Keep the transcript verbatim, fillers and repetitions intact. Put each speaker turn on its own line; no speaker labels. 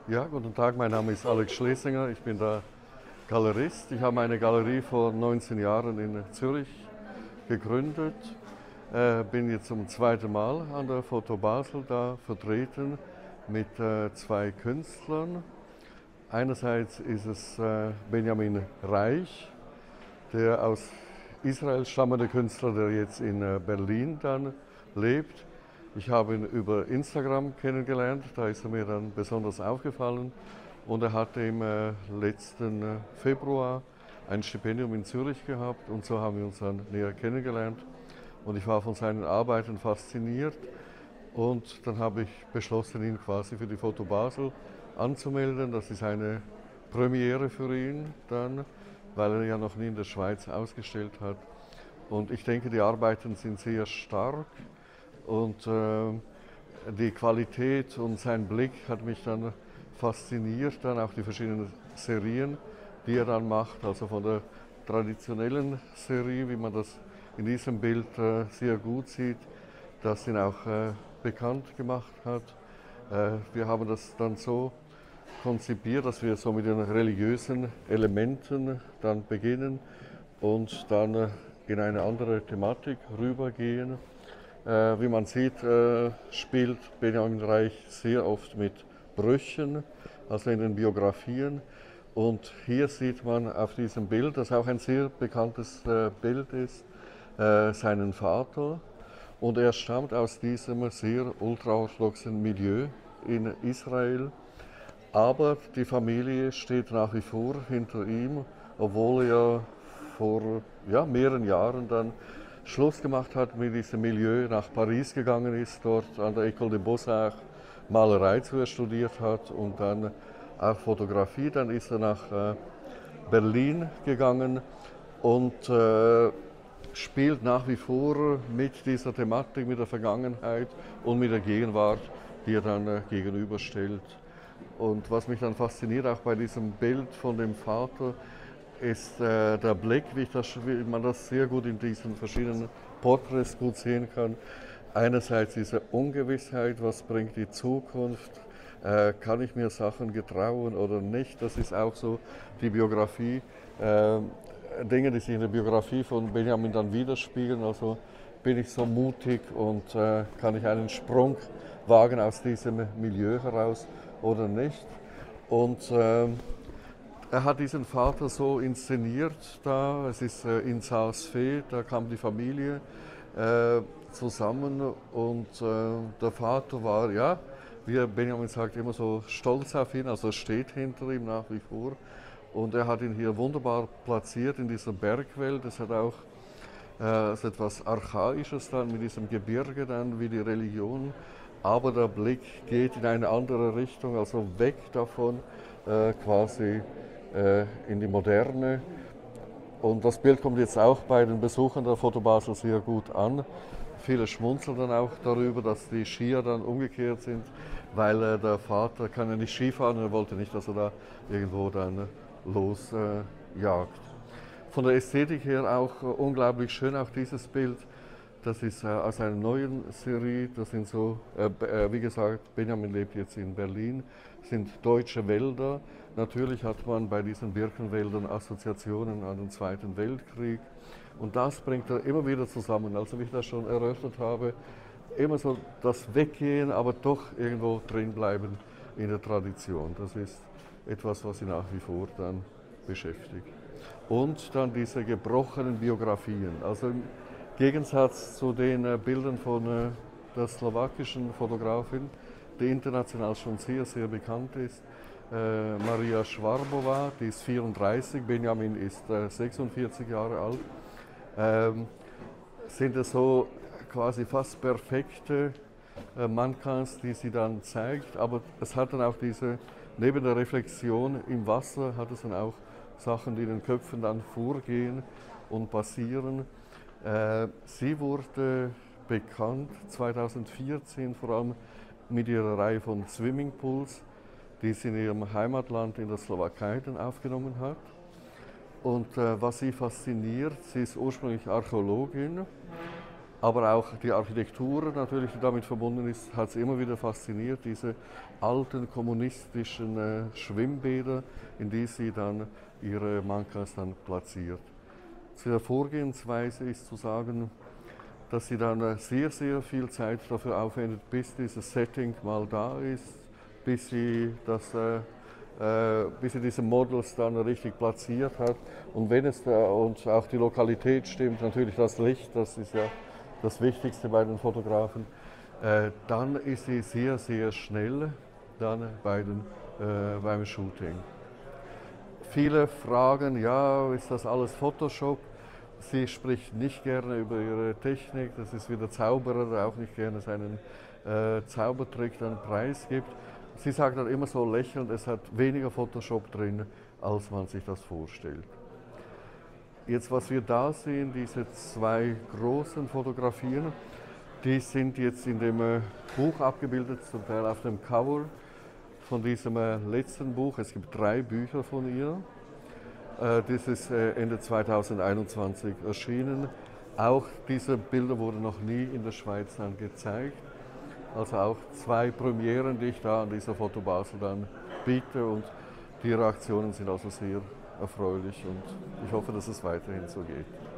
Ja, guten Tag, mein Name ist Alex Schlesinger, ich bin der Galerist. Ich habe meine Galerie vor neunzehn Jahren in Zürich gegründet, äh, bin jetzt zum zweiten Mal an der Foto Basel da vertreten mit äh, zwei Künstlern. Einerseits ist es äh, Benjamin Reich, der aus Israel stammende Künstler, der jetzt in äh, Berlin dann lebt. Ich habe ihn über Instagram kennengelernt, da ist er mir dann besonders aufgefallen und er hatte im äh, letzten äh, Februar ein Stipendium in Zürich gehabt und so haben wir uns dann näher kennengelernt und ich war von seinen Arbeiten fasziniert und dann habe ich beschlossen, ihn quasi für die Foto Basel anzumelden. Das ist eine Premiere für ihn dann, weil er ja noch nie in der Schweiz ausgestellt hat. Und ich denke, die Arbeiten sind sehr stark und äh, die Qualität und sein Blick hat mich dann fasziniert, dann auch die verschiedenen Serien, die er dann macht, also von der traditionellen Serie, wie man das in diesem Bild äh, sehr gut sieht, das ihn auch äh, bekannt gemacht hat. Äh, wir haben das dann so konzipiert, dass wir so mit den religiösen Elementen dann beginnen und dann äh, in eine andere Thematik rübergehen. Äh, wie man sieht, äh, spielt Benjamin Reich sehr oft mit Brüchen, also in den Biografien. Und hier sieht man auf diesem Bild, das auch ein sehr bekanntes äh, Bild ist, äh, seinen Vater. Und er stammt aus diesem sehr ultraorthodoxen Milieu in Israel. Aber die Familie steht nach wie vor hinter ihm, obwohl er vor ja, mehreren Jahren dann Schluss gemacht hat mit diesem Milieu, nach Paris gegangen ist, dort an der École des Beaux-Arts Malerei zuerst studiert hat und dann auch Fotografie. Dann ist er nach äh, Berlin gegangen und äh, spielt nach wie vor mit dieser Thematik, mit der Vergangenheit und mit der Gegenwart, die er dann äh, gegenüberstellt. Und was mich dann fasziniert, auch bei diesem Bild von dem Vater, ist äh, der Blick, wie, das, wie man das sehr gut in diesen verschiedenen Porträts gut sehen kann. Einerseits diese Ungewissheit, was bringt die Zukunft, äh, kann ich mir Sachen getrauen oder nicht. Das ist auch so die Biografie, äh, Dinge, die sich in der Biografie von Benjamin dann widerspiegeln. Also bin ich so mutig und äh, kann ich einen Sprung wagen aus diesem Milieu heraus oder nicht. Und äh, er hat diesen Vater so inszeniert da, es ist äh, in Saas-Fee, da kam die Familie äh, zusammen und äh, der Vater war, ja, wie Benjamin sagt, immer so stolz auf ihn, also steht hinter ihm nach wie vor. Und er hat ihn hier wunderbar platziert in dieser Bergwelt. Es hat auch äh, etwas Archaisches dann mit diesem Gebirge dann, wie die Religion. Aber der Blick geht in eine andere Richtung, also weg davon, äh, quasi äh, in die Moderne. Und das Bild kommt jetzt auch bei den Besuchern der Foto Basel sehr gut an. Viele schmunzeln dann auch darüber, dass die Skier dann umgekehrt sind, weil äh, der Vater kann ja nicht Skifahren und er wollte nicht, dass er da irgendwo dann losjagt. Äh, Von der Ästhetik her auch äh, unglaublich schön, auch dieses Bild. Das ist äh, aus einer neuen Serie, das sind so, äh, äh, wie gesagt, Benjamin lebt jetzt in Berlin, sind deutsche Wälder. Natürlich hat man bei diesen Birkenwäldern Assoziationen an den Zweiten Weltkrieg und das bringt er immer wieder zusammen. Also wie ich das schon erörtert habe, immer so das Weggehen, aber doch irgendwo drin bleiben in der Tradition. Das ist etwas, was ihn nach wie vor dann beschäftigt. Und dann diese gebrochenen Biografien. Also im Gegensatz zu den äh, Bildern von äh, der slowakischen Fotografin, die international schon sehr, sehr bekannt ist, äh, Maria Schwarbova, die ist vierunddreißig, Benjamin ist äh, sechsundvierzig Jahre alt, ähm, sind es so quasi fast perfekte äh, Mannequins, die sie dann zeigt, aber es hat dann auch diese, neben der Reflexion im Wasser, hat es dann auch Sachen, die in den Köpfen dann vorgehen und passieren. Äh, sie wurde bekannt zweitausendvierzehn vor allem mit ihrer Reihe von Swimmingpools, die sie in ihrem Heimatland in der Slowakei dann aufgenommen hat. Und äh, was sie fasziniert, sie ist ursprünglich Archäologin Aber auch die Architektur natürlich, die damit verbunden ist, hat es immer wieder fasziniert, diese alten kommunistischen äh, Schwimmbäder, in die sie dann ihre Mankas dann platziert. Zu der Vorgehensweise ist zu sagen, dass sie dann äh, sehr, sehr viel Zeit dafür aufwendet, bis dieses Setting mal da ist, bis sie, das, äh, äh, bis sie diese Models dann richtig platziert hat. Und wenn es da, und auch die Lokalität stimmt, natürlich das Licht, das ist ja das Wichtigste bei den Fotografen, äh, dann ist sie sehr, sehr schnell dann bei den, äh, beim Shooting. Viele fragen, ja, ist das alles Photoshop? Sie spricht nicht gerne über ihre Technik, das ist wie der Zauberer, der auch nicht gerne seinen äh, Zaubertrick dann preisgibt. Sie sagt dann immer so lächelnd, es hat weniger Photoshop drin, als man sich das vorstellt. Jetzt, was wir da sehen, diese zwei großen Fotografien, die sind jetzt in dem äh, Buch abgebildet, zum Teil auf dem Cover von diesem äh, letzten Buch. Es gibt drei Bücher von ihr. Äh, das ist äh, Ende zweitausendeinundzwanzig erschienen. Auch diese Bilder wurden noch nie in der Schweiz dann gezeigt. Also auch zwei Premieren, die ich da an dieser Foto Basel dann biete. Und die Reaktionen sind also sehr erfreulich und ich hoffe, dass es weiterhin so geht.